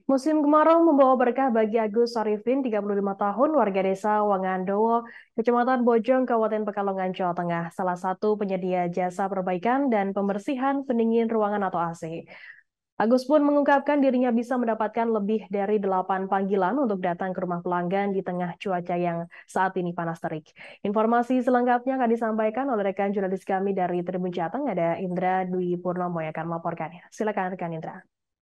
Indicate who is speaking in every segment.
Speaker 1: Musim kemarau membawa berkah bagi Agus Sarifin, 35 tahun, warga desa Wangandowo, Kecamatan Bojong, Kabupaten Pekalongan, Jawa Tengah, salah satu penyedia jasa perbaikan dan pembersihan pendingin ruangan atau AC. Agus pun mengungkapkan dirinya bisa mendapatkan lebih dari 8 panggilan untuk datang ke rumah pelanggan di tengah cuaca yang saat ini panas terik. Informasi selengkapnya akan disampaikan oleh rekan jurnalis kami dari Tribun Jateng, ada Indra Dwi Purnomo yang akan melaporkannya. Silakan rekan Indra.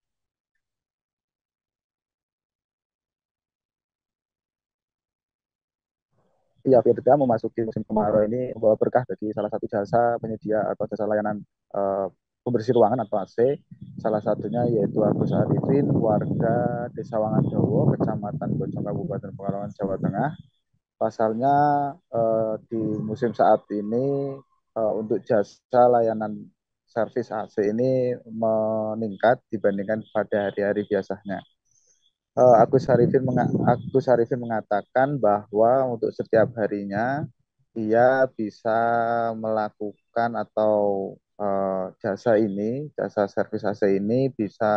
Speaker 2: Iya, Firda memasuki musim kemarau ini membawa berkah bagi salah satu jasa penyedia atau jasa layanan eh, pembersih ruangan atau AC. Salah satunya yaitu Agus Arifin, warga Desa Wangandowo, Kecamatan Bojong, Kabupaten Pekalongan, Jawa Tengah. Pasalnya di musim saat ini untuk jasa layanan servis AC ini meningkat dibandingkan pada hari-hari biasanya. Agus Harifin mengatakan bahwa untuk setiap harinya ia bisa melakukan atau jasa ini, jasa servis AC ini bisa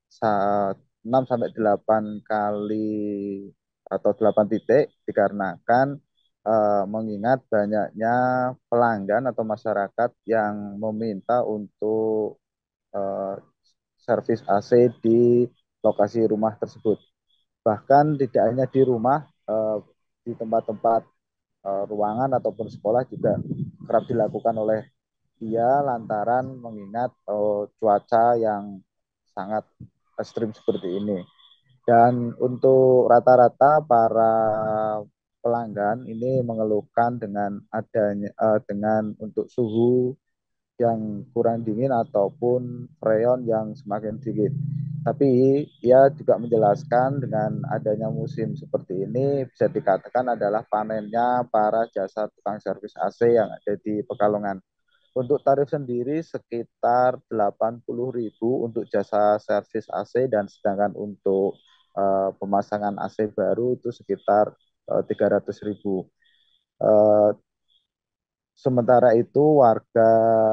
Speaker 2: 6 sampai 8 kali atau 8 titik dikarenakan mengingat banyaknya pelanggan atau masyarakat yang meminta untuk eh, servis AC di lokasi rumah tersebut. Bahkan tidak hanya di rumah, di tempat-tempat ruangan ataupun sekolah juga kerap dilakukan oleh dia lantaran mengingat cuaca yang sangat ekstrim seperti ini. Dan untuk rata-rata para pelanggan ini mengeluhkan dengan adanya dengan untuk suhu yang kurang dingin ataupun freon yang semakin dingin. Tapi ia juga menjelaskan dengan adanya musim seperti ini bisa dikatakan adalah panennya para jasa tukang servis AC yang ada di Pekalongan. Untuk tarif sendiri sekitar 80.000 untuk jasa servis AC dan sedangkan untuk pemasangan AC baru itu sekitar 300.000. Uh, Sementara itu warga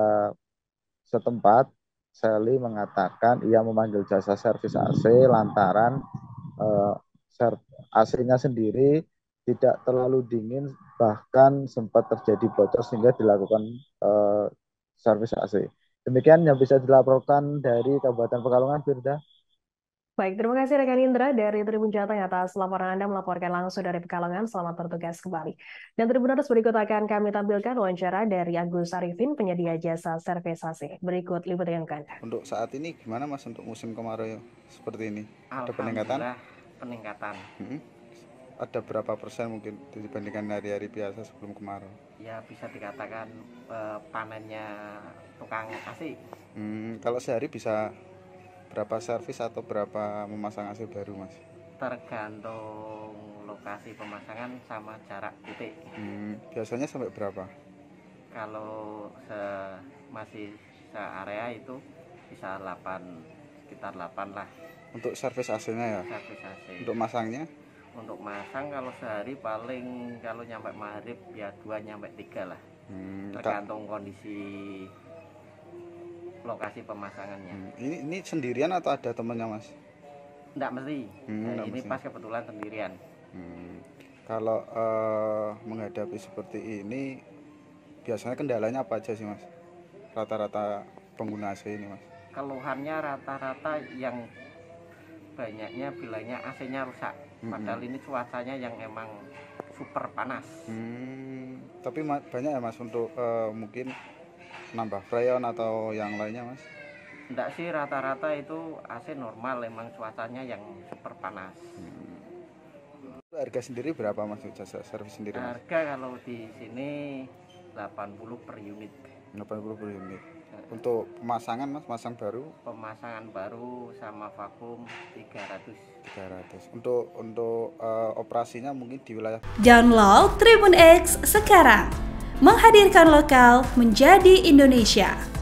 Speaker 2: setempat, Sally mengatakan ia memanggil jasa servis AC lantaran eh, AC-nya sendiri tidak terlalu dingin, bahkan sempat terjadi bocor sehingga dilakukan eh, servis AC. Demikian yang bisa dilaporkan dari Kabupaten Pekalongan, Firda.
Speaker 1: Baik, terima kasih rekan Indra dari Tribun Jateng atas laporan Anda melaporkan langsung dari Pekalongan. Selamat bertugas kembali. Dan Tribuners berikut akan kami tampilkan wawancara dari Agus Arifin, penyedia jasa servis AC. Berikut liputan yang Anda.
Speaker 3: Untuk saat ini gimana Mas untuk musim kemarau seperti ini? Ada peningkatan?
Speaker 4: Alhamdulillah peningkatan.
Speaker 3: Hmm? Ada berapa persen mungkin dibandingkan hari-hari biasa sebelum kemarau?
Speaker 4: Ya bisa dikatakan panennya tukang AC
Speaker 3: Kalau sehari bisa berapa servis atau berapa memasang AC baru Mas?
Speaker 4: tergantung lokasi pemasangan sama jarak titik.
Speaker 3: Biasanya sampai berapa?
Speaker 4: Kalau masih area itu bisa 8, sekitar 8 lah
Speaker 3: Untuk servis AC-nya ya?
Speaker 4: servis AC.
Speaker 3: Untuk masangnya?
Speaker 4: Untuk masang kalau sehari paling kalau nyampe maghrib ya 2 nyampe 3 lah. Tergantung kondisi lokasi pemasangannya.
Speaker 3: Ini sendirian atau ada temannya Mas?
Speaker 4: Enggak mesti.
Speaker 3: Enggak
Speaker 4: Ini
Speaker 3: mesti.
Speaker 4: pas kebetulan sendirian.
Speaker 3: Kalau menghadapi seperti ini biasanya kendalanya apa aja sih Mas? Rata-rata pengguna AC ini Mas?
Speaker 4: Keluhannya rata-rata yang banyaknya bilangnya AC-nya rusak. Padahal ini cuacanya yang emang super panas.
Speaker 3: Tapi banyak ya Mas untuk mungkin nambah freon atau yang lainnya Mas?
Speaker 4: Enggak sih, rata-rata itu AC normal, emang cuacanya yang super panas.
Speaker 3: Harga sendiri berapa Mas jasa servis sendiri Mas?
Speaker 4: Harga kalau di sini 80 per unit.
Speaker 3: 80 per unit. Untuk pemasangan Mas, pasang baru?
Speaker 4: Pemasangan baru sama vakum 300.
Speaker 3: 300. Untuk operasinya mungkin di wilayah.
Speaker 5: Download Tribun X sekarang. Menghadirkan lokal menjadi Indonesia.